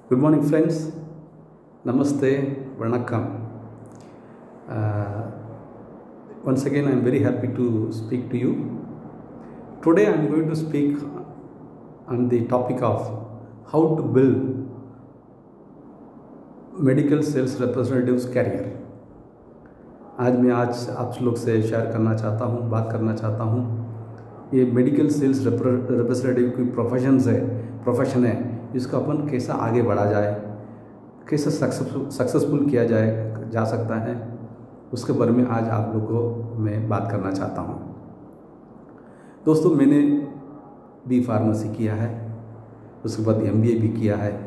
Good morning, friends. Namaste, Vanakkam. Once again, I am very happy to speak to you. Today, I am going to speak on the topic of how to build medical sales representatives career. आज आप लोग से share करना चाहता हूँ, बात करना चाहता हूँ। ये मेडिकल सेल्स रिप्रेजेंटेटिव की प्रोफेशन है, इसको अपन कैसा आगे बढ़ा जाए, कैसे सक्सेसफुल किया जा सकता है, उसके बारे में आज आप लोगों को मैं बात करना चाहता हूँ। दोस्तों, मैंने बी फार्मेसी किया है, उसके बाद MBA भी किया है।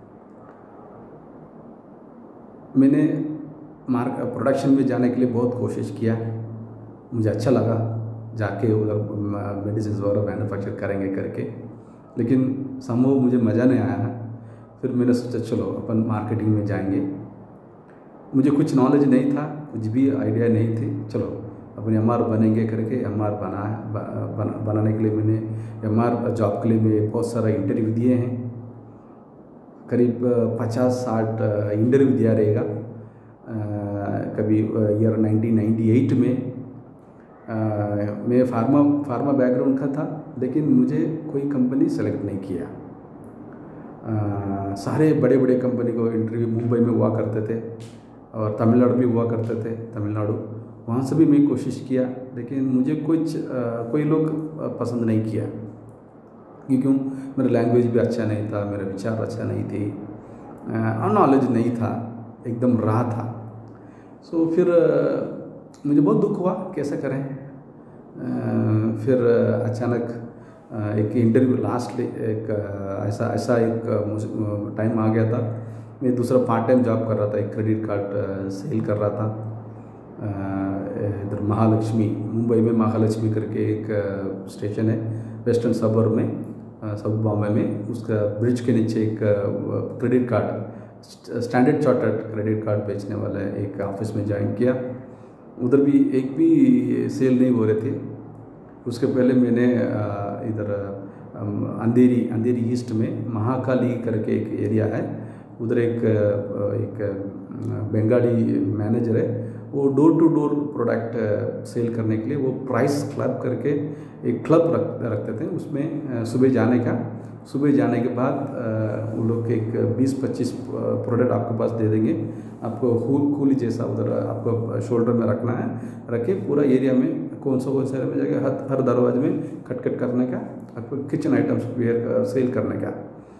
मैंने प्रोडक्शन में जाने के लिए बहुत कोशिश किया, मुझे अच्छा लगा जाके उधर मेडिसिन वगैरह मैन्युफैक्चर करेंगे करके, लेकिन संभव मुझे मज़ा नहीं आया। फिर मैंने सोचा चलो अपन मार्केटिंग में जाएंगे। मुझे कुछ नॉलेज नहीं था, कुछ भी आइडिया नहीं थी। चलो अपने MR बनेंगे करके MR बनाने के लिए मैंने MR जॉब के लिए मैं बहुत सारा इंटरव्यू दिए हैं। करीब 50-60 इंटरव्यू दिया रहेगा। कभी ईयर 1998 में मैं फार्मा बैकग्राउंड का था, लेकिन मुझे कोई कंपनी सेलेक्ट नहीं किया। सारे बड़े बड़े कंपनी को इंटरव्यू मुंबई में हुआ करते थे और तमिलनाडु भी हुआ करते थे। तमिलनाडु वहाँ से भी मैं कोशिश किया, लेकिन मुझे कोई लोग पसंद नहीं किया। क्यों? मेरा लैंग्वेज भी अच्छा नहीं था, मेरे विचार अच्छा नहीं थे, नॉलेज नहीं था, एकदम रहा था। सो फिर मुझे बहुत दुख हुआ, कैसा करें। फिर अचानक एक इंटरव्यू लास्ट एक ऐसा एक टाइम आ गया था। मैं दूसरा पार्ट टाइम जॉब कर रहा था, एक क्रेडिट कार्ड सेल कर रहा था। इधर महालक्ष्मी, मुंबई में महालक्ष्मी करके एक स्टेशन है वेस्टर्न सबर्ब में, साउथ बॉम्बे में। उसका ब्रिज के नीचे एक credit card, standard chartered credit card बेचने वाला एक ऑफिस में ज्वाइन किया। उधर भी एक भी सेल नहीं हो रहे थे। उसके पहले मैंने इधर अंधेरी ईस्ट में महाकाली करके एक एरिया है, उधर एक बंगाली मैनेजर है, वो door to door product sale करने के लिए वो प्राइस क्लब करके एक क्लब रखते थे। उसमें सुबह जाने के बाद वो लोग एक 20-25 प्रोडक्ट आपके पास दे देंगे। आपको खूली जैसा उधर आपको शोल्डर में रखना है, रखे पूरा एरिया में कौन सा में जाएगा, हर दरवाजे में कट करने का, आपको किचन आइटम्स सेल करने का।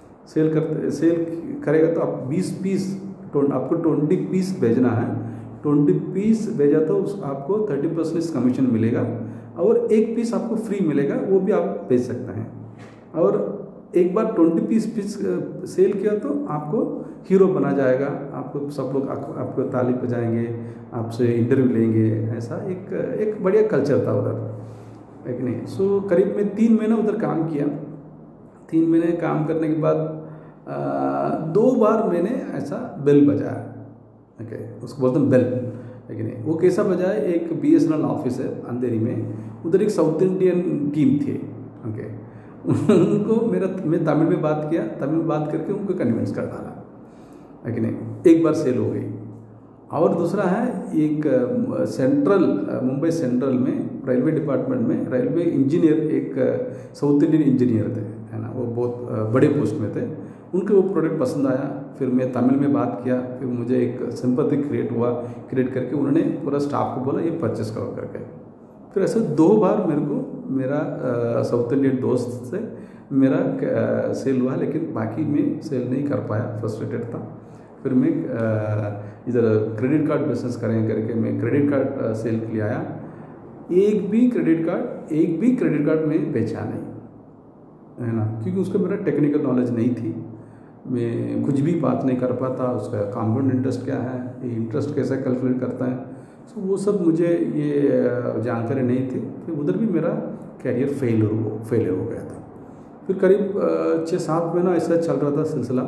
सेल करेगा तो आप 20 पीस, आपको 20 पीस भेजना है। 20 पीस भेजा तो आपको 30% कमीशन मिलेगा, और एक पीस आपको फ्री मिलेगा, वो भी आप बेच सकते हैं। और एक बार 20 पीस सेल किया तो आपको हीरो बना जाएगा। आपको सब लोग आपको ताली बजाएंगे, आपसे इंटरव्यू लेंगे। ऐसा एक बढ़िया कल्चर था उधर, है कि नहीं। सो करीब मैं 3 महीने उधर काम किया। 3 महीने काम करने के बाद 2 बार मैंने ऐसा बेल बजाया, ओके, उसको बोलते हैं बेल, है कि नहीं। वो कैसा बजाया, एक BSNL ऑफिस है अंधेरी में, उधर एक साउथ इंडियन टीम थे, ओके। उनको मैं तमिल में बात किया, तमिल में बात करके उनको कन्विंस कर डाला, है कि नहीं। एक बार सेल हो गई। और दूसरा है एक मुंबई सेंट्रल में रेलवे डिपार्टमेंट में रेलवे इंजीनियर, एक साउथ इंडियन इंजीनियर थे, है ना, वो बहुत बड़े पोस्ट में थे। उनको वो प्रोडक्ट पसंद आया। फिर मैं तमिल में बात किया, फिर मुझे एक सिंपैथी क्रिएट करके उन्होंने पूरा स्टाफ को बोला ये परचेस करो करके। फिर ऐसे 2 बार मेरा साउथ इंडियन दोस्त से मेरा सेल हुआ, लेकिन बाकी मैं सेल नहीं कर पाया, फ्रस्ट्रेटेड था। फिर मैं इधर क्रेडिट कार्ड बिजनेस करेंगे करके मैं क्रेडिट कार्ड सेल के लिए आया। एक भी क्रेडिट कार्ड में बेचा नहीं, है ना, क्योंकि उसका मेरा टेक्निकल नॉलेज नहीं थी। मैं कुछ भी बात नहीं कर पाता। उसका कंपाउंड इंटरेस्ट क्या है, ये इंटरेस्ट कैसे कैलकुलेट करता है, तो वो सब मुझे ये जानकारी नहीं थी। फिर उधर भी मेरा कैरियर फेल हो गया था। फिर करीब 6-7 महीना ऐसा चल रहा था सिलसिला।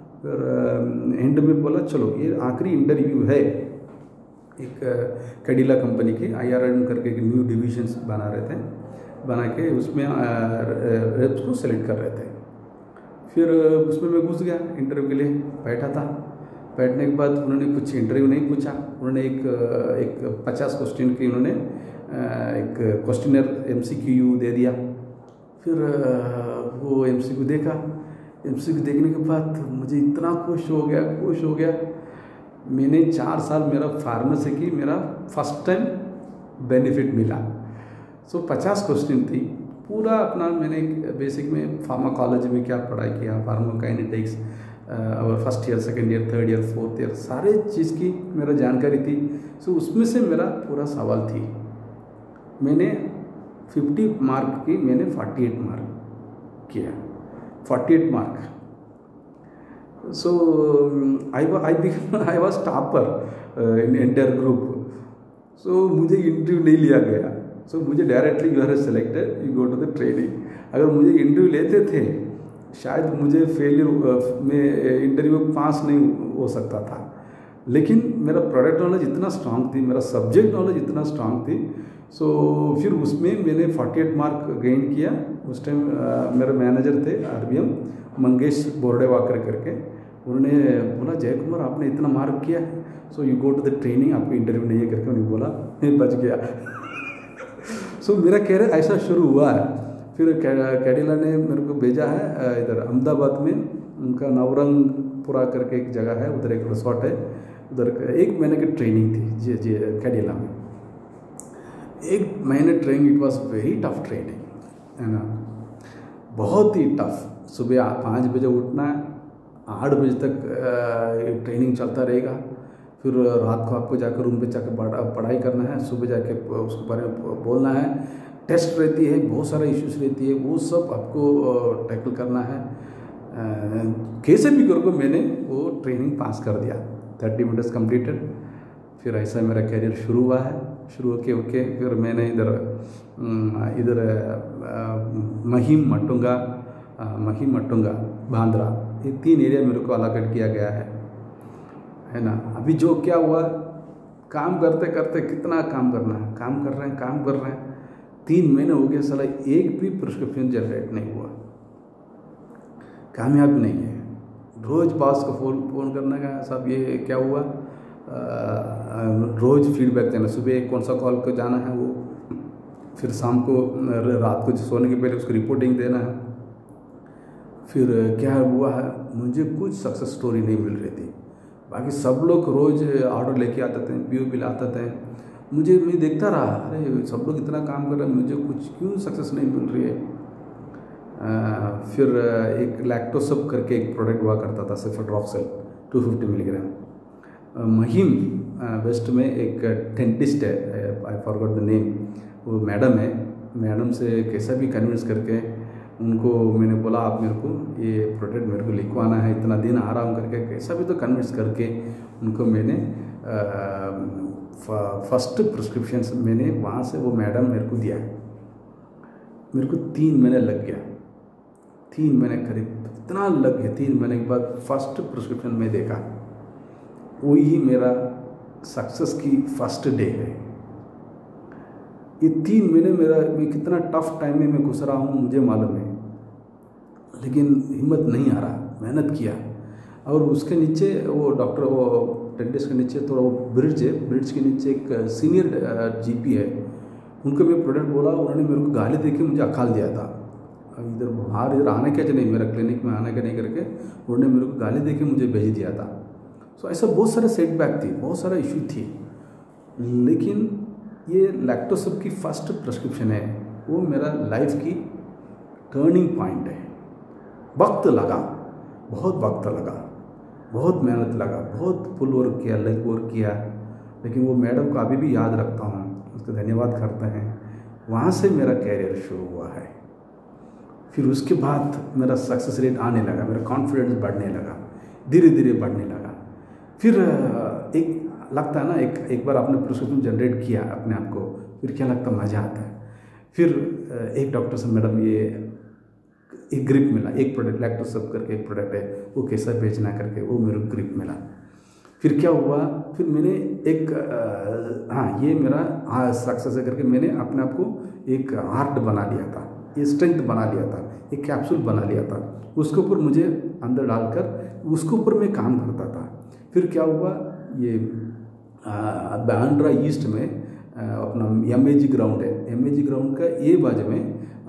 फिर एंड में बोला चलो ये आखिरी इंटरव्यू है, एक कैडिला कंपनी के IRM करके एक न्यू डिविजन्स बना के उसमें रेप्स को सेलेक्ट कर रहे थे। फिर उसमें मैं घुस गया, इंटरव्यू के लिए बैठा था। बैठने के बाद उन्होंने कुछ इंटरव्यू नहीं पूछा, उन्होंने एक 50 क्वेश्चन की उन्होंने एक क्वेश्चनर MCQ दे दिया। फिर वो MCQ देखा। MCQ देखने के बाद मुझे इतना खुश हो गया। मैंने 4 साल मेरा फार्मेसी की मेरा फर्स्ट टाइम बेनिफिट मिला। सो 50 क्वेश्चन थी, पूरा अपना मैंने बेसिक में फार्माकोलॉजी में क्या पढ़ाई किया, फार्माकोकाइनेटिक्स और first year, second year, third year, fourth year, सारे चीज़ की मेरा जानकारी थी। सो उसमें से मेरा पूरा सवाल थी। मैंने 50 मार्क की मैंने 48 मार्क किया, 48 mark. So I was topper in entire group. So मुझे इंटरव्यू नहीं लिया गया। So मुझे directly you are selected, you go to the training. अगर मुझे इंटरव्यू लेते थे शायद मुझे फेलियर में इंटरव्यू पास नहीं हो सकता था, लेकिन मेरा प्रोडक्ट नॉलेज इतना स्ट्रांग थी, मेरा सब्जेक्ट नॉलेज इतना स्ट्रांग थी। सो फिर उसमें मैंने 48 मार्क गेन किया। उस टाइम मेरे मैनेजर थे RBM मंगेश बोर्डेवाकर करके, उन्होंने बोला जय कुमार आपने इतना मार्क किया है, so you go to the training, आपको इंटरव्यू नहीं है करके उन्होंने बोला, मैं बच गया। सो मेरा कैरियर ऐसा शुरू हुआ है। फिर कैडिला ने मेरे को भेजा है इधर अहमदाबाद में, उनका नवरंगपुरा करके एक जगह है, उधर एक रिसोर्ट है, उधर 1 महीने की ट्रेनिंग थी जी कैडिला में। 1 महीने training, it was very tough training, है ना, बहुत ही टफ। सुबह 5 बजे उठना है, 8 बजे तक ट्रेनिंग चलता रहेगा। फिर रात को आपको जाकर रूम पे जाकर पढ़ाई करना है, सुबह जाके उसके बारे में बोलना है, टेस्ट रहती है, बहुत सारा इश्यूज रहती है, वो सब आपको टैकल करना है। कैसे भी करके मैंने वो ट्रेनिंग पास कर दिया, 30 मिनट्स कंप्लीटेड। फिर ऐसा मेरा कैरियर शुरू हुआ है। शुरू होके फिर मैंने इधर महिम मटुंगा बांद्रा, ये 3 एरिया मेरे को अलॉकेट किया गया है ना। अभी जो क्या हुआ, काम करते करते कितना काम करना है, काम कर रहे हैं 3 महीने हो गए, साला एक भी प्रिस्क्रिप्शन जनरेट नहीं हुआ, कामयाब नहीं है। रोज़ बॉस को फ़ोन करने का, सब ये क्या हुआ, रोज़ फीडबैक देना, सुबह कौन सा कॉल को जाना है वो, फिर शाम को रात को सोने के पहले उसको रिपोर्टिंग देना है। फिर क्या हुआ है, मुझे कुछ सक्सेस स्टोरी नहीं मिल रही थी। बाकी सब लोग रोज़ ऑर्डर लेके आते थे, PO बिल आते थे, मैं देखता रहा, अरे सब लोग इतना काम कर रहे हैं, मुझे कुछ क्यों सक्सेस नहीं मिल रही है। फिर एक लैक्टोसब करके एक प्रोडक्ट हुआ करता था, सेफेट्रॉक्सल 250 मिलीग्राम। महिम वेस्ट में एक डेंटिस्ट है, आई फॉरगॉट द नेम, वो मैडम है, मैडम से कैसा भी कन्विंस करके उनको मैंने बोला आप मेरे को ये प्रोडक्ट मेरे को लिखवाना है, इतना दिन आ रहा हूँ करके, कैसा भी तो कन्विंस करके उनको मैंने फर्स्ट प्रिस्क्रिप्शंस मैंने वहाँ से वो मैडम मेरे को दिया। मेरे को 3 महीने लग गया, 3 महीने करीब इतना लग गया। 3 महीने के बाद फर्स्ट प्रिस्क्रिप्शन में देखा, वही मेरा सक्सेस की फर्स्ट डे है। ये 3 महीने मैं कितना टफ टाइम में मैं घुस रहा हूँ मुझे मालूम है, लेकिन हिम्मत नहीं आ रहा, मेहनत किया। और उसके नीचे वो डॉक्टर, वो डेंटिस्ट के नीचे थोड़ा वो ब्रिज है, ब्रिज के नीचे एक सीनियर GP है, उनको मैं प्रोडक्ट बोला, उन्होंने मेरे को गाली दे के मुझे अकाल दिया था, इधर आने का नहीं, मेरा क्लिनिक में आने का नहीं करके उन्होंने मेरे को गाली दे के मुझे भेज दिया था। सो ऐसा बहुत सारे सेटबैक थी, बहुत सारा इशू थी, लेकिन ये लैक्टोसब की फर्स्ट प्रिस्क्रिप्शन है, वो मेरा लाइफ की टर्निंग पॉइंट है। वक्त लगा, बहुत वक्त लगा, बहुत मेहनत लगा, बहुत फुल वर्क किया, लेग वर्क किया, लेकिन वो मैडम को अभी भी याद रखता हूँ, उसका धन्यवाद करते हैं। वहाँ से मेरा कैरियर शुरू हुआ है। फिर उसके बाद मेरा सक्सेस रेट आने लगा, मेरा कॉन्फिडेंस बढ़ने लगा, धीरे धीरे बढ़ने लगा। फिर एक लगता है ना, एक बार आपने प्रिस्क्रिप्शन जनरेट किया अपने आप को, फिर क्या लगता है, मज़ा आता है। फिर एक डॉक्टर से मैडम ये एक ग्रिप मिला, एक प्रोडक्ट लैक्टोसब करके एक प्रोडक्ट है, वो कैसा बेचना करके वो मेरे को ग्रिप मिला। फिर क्या हुआ, फिर मैंने एक ये मेरा सक्सेस है करके मैंने अपने आप को एक आर्ट बना लिया था, ये स्ट्रेंथ बना लिया था, एक कैप्सूल बना लिया था, उसके ऊपर मुझे अंदर डालकर उसके ऊपर मैं काम करता था। फिर क्या हुआ, ये बांद्रा ईस्ट में अपना MAG ग्राउंड है, MAG ग्राउंड का ए बाजू में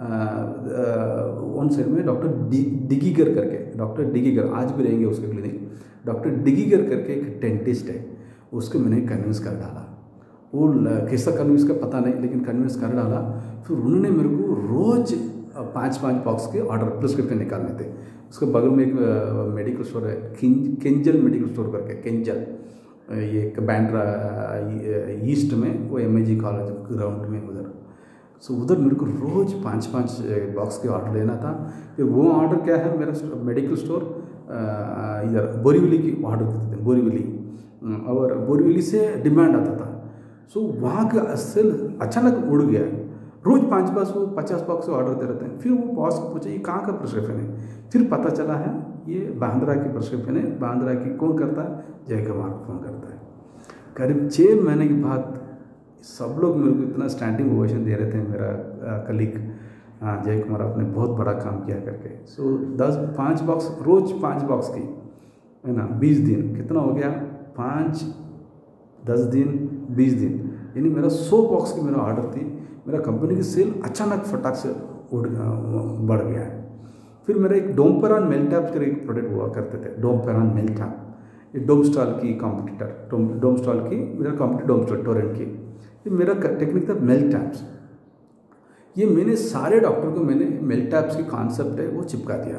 वन साइड में डॉक्टर डिगीगर करके, डॉक्टर डिगीगर आज भी रहेंगे उसके क्लिनिक, डॉक्टर डिगीगर करके एक डेंटिस्ट है, उसको मैंने कन्विंस कर डाला। वो कैसा कन्विंस का पता नहीं, लेकिन कन्विंस कर डाला। फिर उन्होंने मेरे को रोज़ 5-5 बॉक्स के ऑर्डर प्रिस्क्रिप्शन निकालने थे। उसके बगल में एक मेडिकल स्टोर है, केंजल मेडिकल स्टोर करके, केंजल, ये एक बांद्रा ईस्ट में, वो MAG कॉलेज ग्राउंड में उधर। सो उधर मेरे को रोज़ 5-5 बॉक्स के ऑर्डर लेना था। फिर वो ऑर्डर क्या है, मेरा मेडिकल स्टोर इधर बोरीवली की ऑर्डर देते थे, बोरीवली, और बोरीवली से डिमांड आता था। सो वहाँ का सेल अचानक उड़ गया, रोज़ 50 बॉक्स ऑर्डर दे रहे थे। फिर वो बॉस को पूछा ये कहाँ का प्रिस्क्रिप्शन है, फिर पता चला है ये बांद्रा की प्रिस्क्रिप्शन है। बांद्रा की कौन करता है, जय कुमार फोन करता है। करीब 6 महीने के बाद सब लोग मेरे को इतना स्टैंडिंग ओवेशन दे रहे थे, मेरा कलीग जय कुमार, आपने बहुत बड़ा काम किया करके। सो 5 बॉक्स रोज़ 5 बॉक्स की है ना, 20 दिन कितना हो गया, 5 10 दिन 20 दिन, यानी मेरा 100 बॉक्स की मेरा ऑर्डर थी। मेरा कंपनी की सेल अचानक फटाक से बढ़ गया है। फिर मेरा एक डोमपेरान मेल्टैप कर एक प्रोडक्ट हुआ करते थे, डोमपेरान मेल्टैप, ये डोमस्टॉल की कॉम्पिटिटर, डोमस्टॉल की मेरा कॉम्पिटिटर डोमस्टॉल टोरेंट की। ये मेरा टेक्निक था मेल्टैप्स। ये मैंने सारे डॉक्टर को मैंने मेल्टैप्स की कॉन्सेप्ट है वो चिपका दिया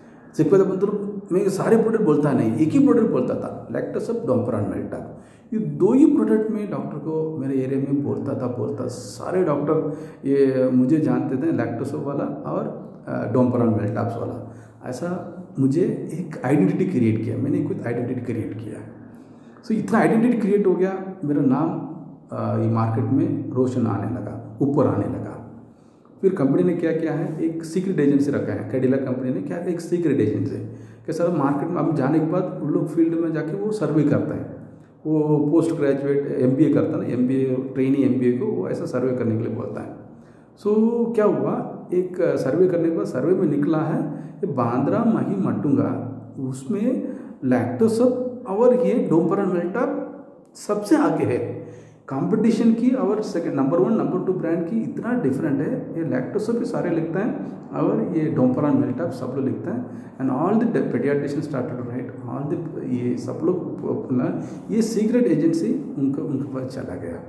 मतलब मैं सारे प्रोडक्ट बोलता नहीं, एक ही प्रोडक्ट बोलता था, लैक्टोसप, डोमपेरान, मेल्टैप। ये 2 ही प्रोडक्ट में डॉक्टर को मेरे एरिया में बोलता सारे डॉक्टर ये मुझे जानते थे, लैक्टोसप वाला और डोमपेरान मेल्टैप्स वाला। ऐसा मुझे एक आइडेंटिटी क्रिएट किया, मैंने खुद आइडेंटिटी क्रिएट किया। सो इतना आइडेंटिटी क्रिएट हो गया, मेरा नाम ये मार्केट में रोशन आने लगा, ऊपर आने लगा। फिर कंपनी ने क्या किया है, एक सीक्रेट एजेंसी रखा है, कैडिला कंपनी ने क्या, एक सीक्रेट एजेंसी कि सर मार्केट में अब जाने के बाद उन लोग फील्ड में जाके वो सर्वे करते हैं, वो पोस्ट ग्रेजुएट MBA करता है ना, MBA ट्रेनी MBA को वो ऐसा सर्वे करने के लिए बोलता है। सो क्या हुआ, एक सर्वे करने के बाद सर्वे में निकला है कि बांद्रा मही मटुंगा उसमें लैक्टोसप और ये डोमपेरान मेल्टैप सबसे आगे है कंपटीशन की, और सेकंड नंबर 1 नंबर 2 ब्रांड की इतना डिफरेंट है। ये लैक्टोसप सारे लिखते हैं और ये डोमपेरान मेल्टैप सब लोग लिखते हैं। And all the pediatrician started write all the, ये सब लोग, ये सीक्रेट एजेंसी उनके पास चला गया।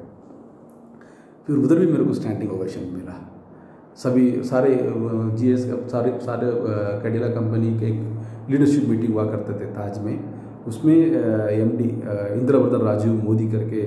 फिर उधर भी मेरे को स्टैंडिंग ओवेशन मिला। सभी सारे GS सारे कैडिला कंपनी के एक लीडरशिप मीटिंग हुआ करते थे ताज में, उसमें MD इंद्रवर्धन राजीव मोदी करके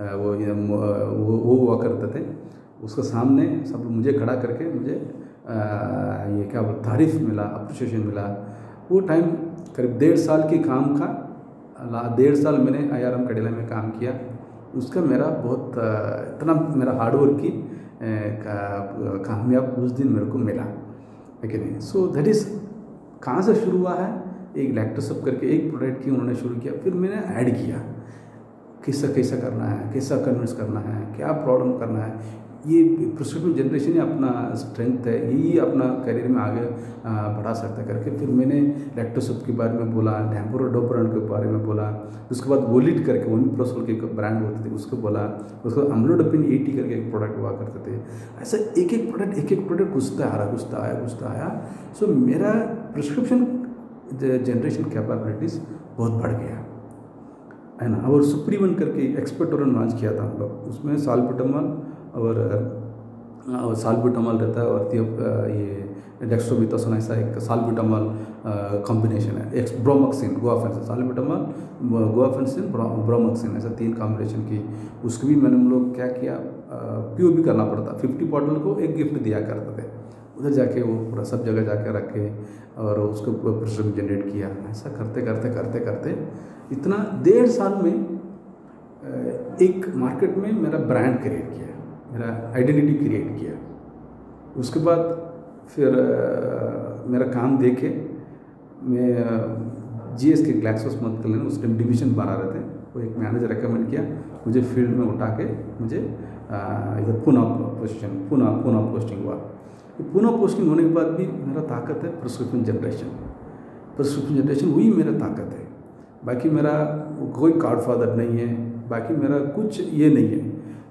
वो हुआ करते थे। उसके सामने सब मुझे खड़ा करके मुझे ये क्या तारीफ मिला, अप्रिशिएशन मिला। वो टाइम करीब 1.5 साल की काम था, 1.5 साल मैंने IRM कैडिला में काम किया। उसका मेरा बहुत इतना मेरा हार्डवर्क की कामयाब उस दिन मेरे को मिला है कि नहीं। सो दैट इज़ कहाँ से शुरू हुआ है, एक लैक्टोसप करके एक प्रोडक्ट की उन्होंने शुरू किया, फिर मैंने ऐड किया कैसा करना है, कैसा कन्विंस करना है, क्या प्रॉब्लम करना है। ये प्रिस्क्रिप्शन जनरेशन ही अपना स्ट्रेंथ है, यही अपना करियर में आगे बढ़ा सकता करके फिर मैंने लैक्टोसप के बारे में बोला, डोमपेरान के बारे में बोला। उसके बाद वोलिट करके ओमिप्रोसोल के ब्रांड होते थे उसको बोला। उसके बाद अम्लोडोपिन 80 करके एक प्रोडक्ट हुआ करते थे। ऐसा एक एक प्रोडक्ट घुसता आया। सो मेरा प्रिस्क्रिप्शन जनरेशन कैपेबिलिटीज़ बहुत बढ़ गया है ना। और सुप्रीवन करके एक्सपर्टोरन लॉन्च किया था हम लोग, उसमें साल्बुटामॉल और साल्बुटामॉल रहता है, और ये डेक्स्ट्रोमेथासोन ऐसा एक साल्बुटामॉल कॉम्बिनेशन है, एक ब्रोमोक्सिन गुआफेंसिन, साल्बुटामॉल गुआफेंसिन ब्रोमोक्सिन, ऐसा 3 कॉम्बिनेशन की। उसको भी मैंने हम लोग क्या किया, PO भी करना पड़ता, 50 बॉटल को एक गिफ्ट दिया करते थे। उधर जाके वो पूरा सब जगह जाके रखे और उसको प्रिस्क्रिप्शन जनरेट किया। ऐसा करते इतना 1.5 साल में एक मार्केट में मेरा ब्रांड क्रिएट किया, मेरा आइडेंटिटी क्रिएट किया। उसके बाद फिर मेरा काम देखे मैं GS के ग्लैक्सोस्मिथक्लाइन उस टाइम डिवीज़न बना रहे थे, वो एक मैनेजर रेकमेंड किया मुझे, फील्ड में उठा के मुझे इधर पुणे पोस्टिंग हुआ। कि पुनः पोस्टिंग होने के बाद भी मेरा ताकत है प्रिस्क्रिप्शन जनरेशन। प्रिस्क्रिप्शन जनरेशन वही मेरा ताकत है। बाकी मेरा कोई गॉड फादर नहीं है, बाकी मेरा कुछ ये नहीं है,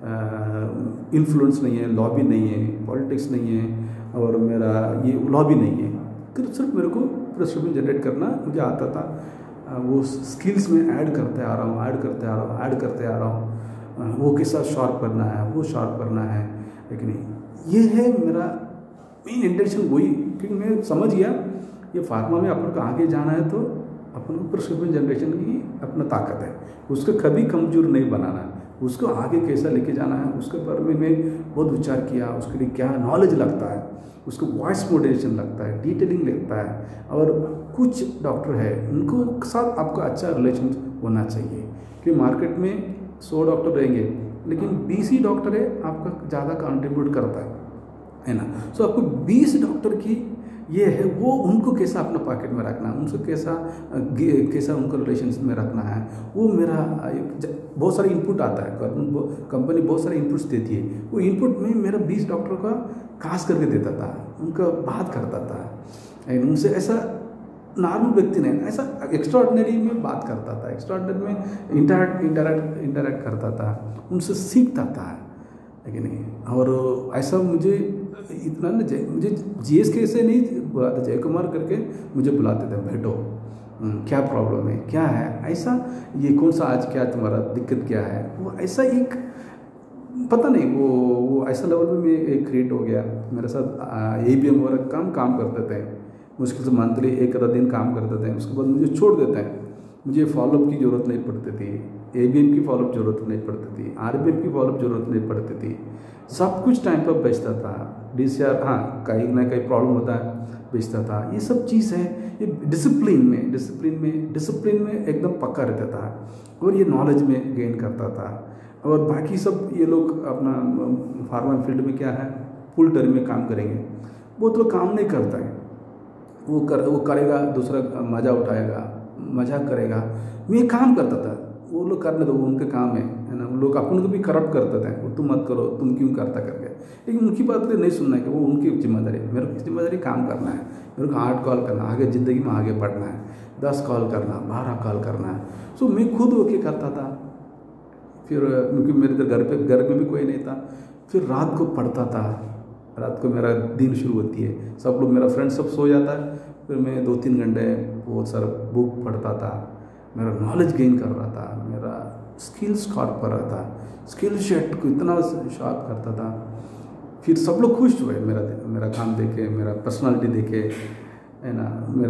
इन्फ्लुएंस नहीं है, लॉबी नहीं है, पॉलिटिक्स नहीं है, और मेरा ये लॉबी नहीं है। तो सिर्फ मेरे को प्रिस्क्रिप्शन जनरेट करना मुझे आता था। वो स्किल्स में ऐड करते आ रहा हूँ, ऐड करते आ रहा हूँ, ऐड करते आ रहा हूँ। वो के साथ शार्प करना है, वो शार्प करना है, लेकिन ये है मेरा मेन इंटेंशन वही। क्योंकि मैं समझ गया ये फार्मा में अपन को आगे जाना है तो अपन को प्रिस्क्रिप्शन जनरेशन की अपना ताकत है, उसको कभी कमजोर नहीं बनाना है, उसको आगे कैसा लेके जाना है उसके बारे में मैं बहुत विचार किया। उसके लिए क्या नॉलेज लगता है, उसको वॉइस मॉड्यूलेशन लगता है, डिटेलिंग लगता है, और कुछ डॉक्टर है उनको साथ आपका अच्छा रिलेशन होना चाहिए। क्योंकि मार्केट में 100 डॉक्टर रहेंगे, लेकिन 20 ही डॉक्टर है आपका ज़्यादा कंट्रीब्यूट करता है ना। सो आपको 20 डॉक्टर की ये है, वो उनको कैसा अपना पॉकेट में रखना है, उनको कैसा उनको रिलेशनशिप में रखना है, वो मेरा बहुत सारे इनपुट आता है। कंपनी बहुत सारे इनपुट्स देती है, वो इनपुट में मेरा 20 डॉक्टर का खास करके देता था, उनका बात करता था, उनसे ऐसा नॉर्मल व्यक्ति नहीं, ऐसा एक्स्ट्राऑर्डिनरी में बात करता था, एक्स्ट्राऑर्डिनरी में इंटरैक्ट करता था, उनसे सीखता था, लेकिन नहीं। और ऐसा मुझे इतना ना मुझे GSK से नहीं बुलाते, जय कुमार करके मुझे बुलाते थे, बैठो क्या प्रॉब्लम है, क्या है, ऐसा ये कौन सा आज क्या तुम्हारा दिक्कत क्या है, वो ऐसा एक पता नहीं वो ऐसा लेवल में मैं क्रिएट हो गया। मेरे साथ ABM वगैरह काम करते थे, मुश्किल से मंथली 1 आधा दिन काम करते थे, उसके बाद मुझे छोड़ देते हैं। मुझे फॉलोअप की ज़रूरत नहीं पड़ती थी, ABM की फॉलोअप ज़रूरत नहीं पड़ती थी, RBM की फॉलोअप ज़रूरत नहीं पड़ती थी, सब कुछ टाइम पर बेचता था। DCR हाँ कहीं ना कहीं प्रॉब्लम होता है बेचता था। ये सब चीज़ है, ये डिसिप्लिन में एकदम पक्का रहता था, और ये नॉलेज में गेन करता था। और बाकी सब ये लोग अपना फार्मा फील्ड में क्या है, फुल टर्म में काम करेंगे, बहुत लोग काम नहीं करता है, वो करेगा, दूसरा मज़ा उठाएगा, मजाक करेगा। मैं काम करता था, वो लोग करने दो, वो उनके काम है ना। वो लोग अपन को भी करप्ट करते थे, वो तुम मत करो, तुम क्यों करता करके, लेकिन उनकी बात नहीं सुनना है कि वो उनकी जिम्मेदारी, मेरे को जिम्मेदारी काम करना है, मेरे को 8 कॉल करना, आगे ज़िंदगी में आगे बढ़ना है, 10 कॉल करना, 12 कॉल करना है। सो मैं खुद ओके करता था। फिर क्योंकि मेरे घर में भी कोई नहीं था, फिर रात को पढ़ता था, रात को मेरा दिन शुरू होती है, सब लोग मेरा फ्रेंड सब सो जाता है, फिर मैं 2-3 घंटे बहुत सारा बुक पढ़ता था, मेरा नॉलेज गेन कर रहा था, मेरा स्किल्स शार्प कर रहा था, स्किल सेट को इतना शार्प करता था। फिर सब लोग खुश हुए मेरा काम देखे, मेरा पर्सनालिटी देखे, है ना।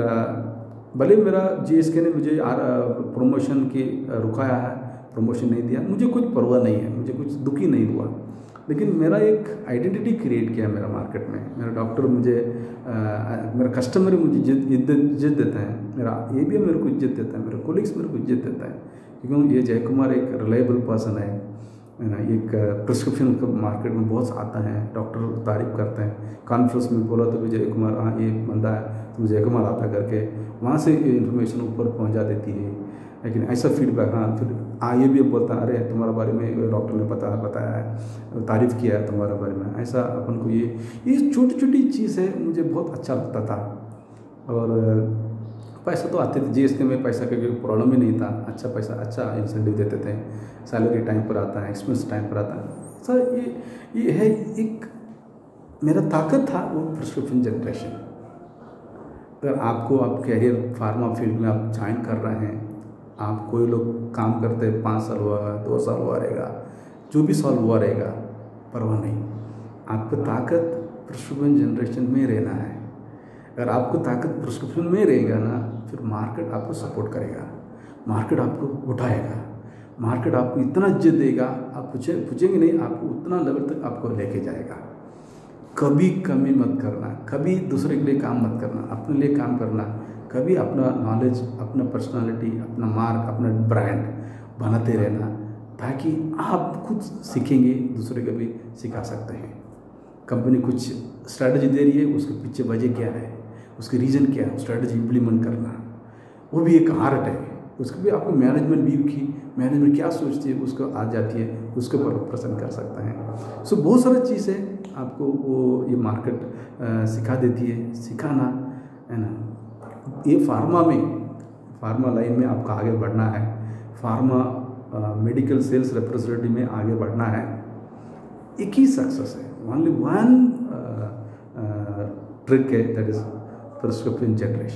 भले मेरा GSK ने मुझे प्रमोशन की रुकाया है, प्रमोशन नहीं दिया, मुझे कुछ परवाह नहीं है, मुझे कुछ दुखी नहीं हुआ, लेकिन मेरा एक आइडेंटिटी क्रिएट किया मेरा मार्केट में। मेरा डॉक्टर मुझे मेरा कस्टमर मुझे इज्जत देता है, मेरा ABM मेरे को इज्जत देता है, मेरे कोलिग्स मेरे को इज्जत देता है, क्योंकि ये जय कुमार एक रिलायबल पर्सन है ना। एक प्रिस्क्रिप्शन मार्केट में बहुत आता है, डॉक्टर तारीफ करते हैं, कॉन्फ्रेंस में बोला तो भी जय कुमार, हाँ ये बंदा है तो जय कुमार आता करके वहाँ से इन्फॉर्मेशन ऊपर पहुँचा देती है। लेकिन ऐसा फीडबैक, हाँ फिर ये भी बोलता है, अरे तुम्हारे बारे में डॉक्टर ने बताया है, तारीफ़ किया है तुम्हारे बारे में, ऐसा अपन को ये छोटी छोटी चीज़ है, मुझे बहुत अच्छा लगता था। और पैसा तो आते थे, GSK में पैसा का कोई प्रॉब्लम ही नहीं था, अच्छा पैसा, अच्छा इंसेंटिव देते थे, सैलरी टाइम पर आता है, एक्सपेंस टाइम पर आता है। सर ये है एक मेरा ताकत था, वो प्रिस्क्रिप्शन जनरेशन। अगर आपको आप कैरियर फार्मा फील्ड में आप ज्वाइन कर रहे हैं, आप कोई लोग काम करते हैं 5 साल हुआ, 2 साल हुआ रहेगा, जो भी साल हुआ रहेगा, परवाह नहीं, आपको ताकत प्रिस्क्रिप्शन जनरेशन में रहना है। अगर आपको ताकत प्रिस्क्रिप्शन में रहेगा ना, फिर मार्केट आपको सपोर्ट करेगा, मार्केट आपको उठाएगा, मार्केट आपको इतना इज्जत देगा, आप पूछेंगे नहीं, आपको उतना लेवल तक आपको लेके जाएगा। कभी कमी मत करना, कभी दूसरे के लिए काम मत करना, अपने लिए काम करना, कभी अपना नॉलेज, अपना पर्सनालिटी, अपना मार्क, अपना ब्रांड बनाते रहना, ताकि आप खुद सीखेंगे, दूसरे को भी सिखा सकते हैं। कंपनी कुछ स्ट्रैटेजी दे रही है, उसके पीछे वजह क्या है, उसके रीज़न क्या है, स्ट्रैटेजी इम्प्लीमेंट करना, वो भी एक आर्ट है, उसको भी आपको मैनेजमेंट व्यू की, मैनेजमेंट क्या सोचती है उसको आ जाती है, उसके ऊपर प्रेजेंट कर सकते हैं। सो बहुत सारी चीज़ें आपको वो ये मार्केट सिखा देती है, सिखाना है ना। ये फार्मा लाइन में आपका आगे बढ़ना है, फार्मा मेडिकल सेल्स रिप्रेजेंटेटिव में आगे बढ़ना है, एक ही सक्सेस है, ओनली वन ट्रिक है, दैट इज प्रिस्क्रिप्शन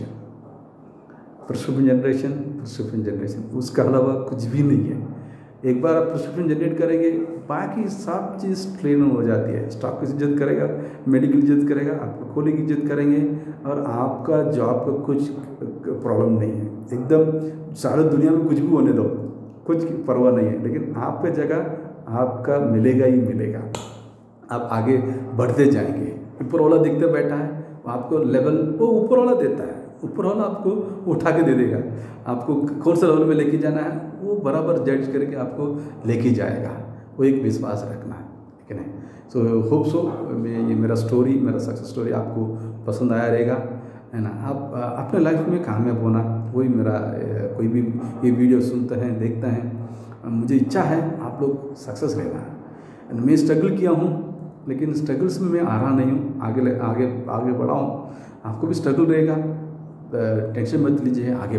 जनरेशन, उसका अलावा कुछ भी नहीं है। एक बार आप प्रिस्क्रिप्शन जनरेट करेंगे, बाकी सब चीज़ ट्रेन हो जाती है। स्टॉक की इज्जत करेगा, मेडिकल इज्जत करेगा, आपको खोले की इज्जत करेंगे, और आपका जॉब का कुछ प्रॉब्लम नहीं है। एकदम सारी दुनिया में कुछ भी होने दो, कुछ परवाह नहीं है, लेकिन आपका जगह आपका मिलेगा ही मिलेगा। आप आगे बढ़ते जाएंगे। ऊपर वाला दिखते बैठा है, आपको लेवल वो ऊपर वाला देता है, ऊपर वाला आपको उठा के दे देगा। आपको कौन सा लेवल में लेके जाना है वो बराबर जज करके आपको लेके जाएगा। वो एक विश्वास रखना है, ठीक है ना। सो होप सो ये मेरा सक्सेस स्टोरी आपको पसंद आया रहेगा, है ना। आप अपने लाइफ में कामयाब होना, वही मेरा कोई भी ये वीडियो सुनते हैं, देखते हैं, मुझे इच्छा है आप लोग सक्सेस रहना। मैं स्ट्रगल किया हूँ, लेकिन स्ट्रगल्स में मैं आ रहा नहीं हूँ, आगे बढ़ा हूँ। आपको भी स्ट्रगल रहेगा, टेंशन मत लीजिए, आगे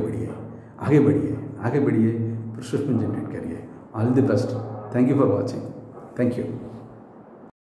बढ़िए, प्रिस्क्रिप्शन जनरेट करिए। All the best. Thank you for watching. Thank you.